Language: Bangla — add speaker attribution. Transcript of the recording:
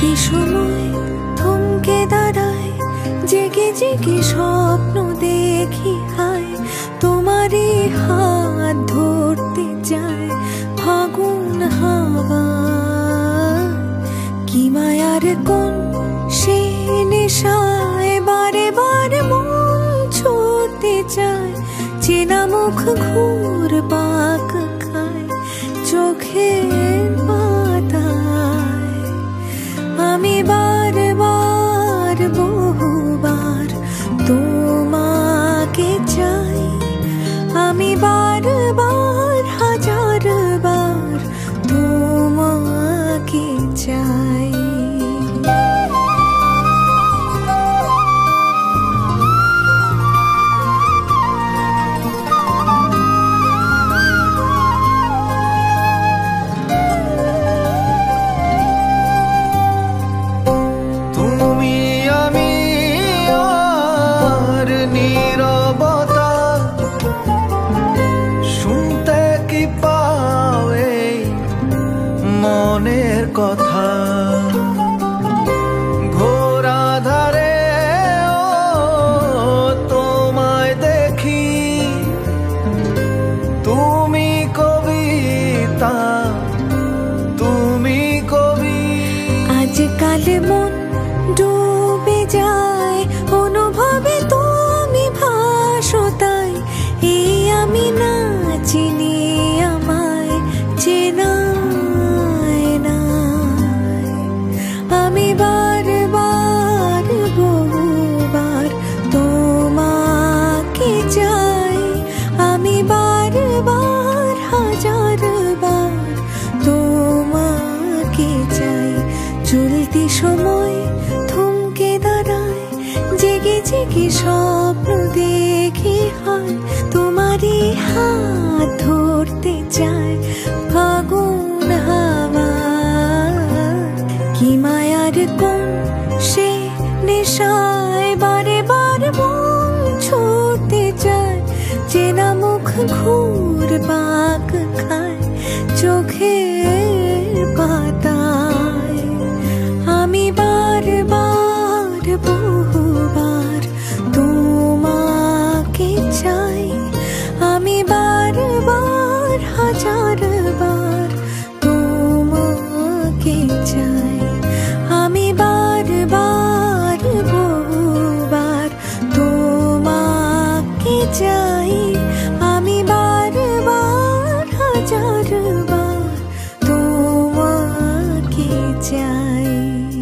Speaker 1: চলতি সময় থমকে দাঁড়ায়, জেগে জেগে স্বপ্ন দেখি হায়, তোমারই হাত ধরতে যায় ফাগুন হাওয়া। কি মায়ার কোন সে নেশায় বারে বারে মন ছুটতে চায়, চেনা মুখ ঘুর পাক খায় চোখের পাতায়। আমি বারবার বহুবার তোমাকে চাই, আমি বারবার হাজারবার তোমাকে চাই।
Speaker 2: নীরবতা শুনতে কি পাও এই মনের কথা, ঘোর আধারে তোমায় দেখি, তুমি কবিতা, তুমি কবি।
Speaker 1: আজকাল মন ডুবে যায় অনুভবে, তুমি ভাসো তাই এই আমি না চিনি আমায় চেনায় নাই। আমি বারবার বহুবার তোমাকে চাই, আমি বারবার হাজারবার তোমাকে চাই। চলতি সময় থমকে দাঁড়ায়, জেগে জেগে স্বপ্ন দেখি হয়, তোমারই হাত ধরতে চায় ফাগুন হাওয়া। কি মায়ার কোন সে নেশায় বারে বারে মন ছুটতে চায়, চেনা মুখ ঘুর পাক খায় চোখের পাতায়। আমি বারবার বহুবার তোমাকে চাই, আমি বারবার হাজারবার তোমাকে চাই। আমি বারবার বহুবার তোমাকে চাই, আমি বারবার হাজারবার তোমাকে চাই।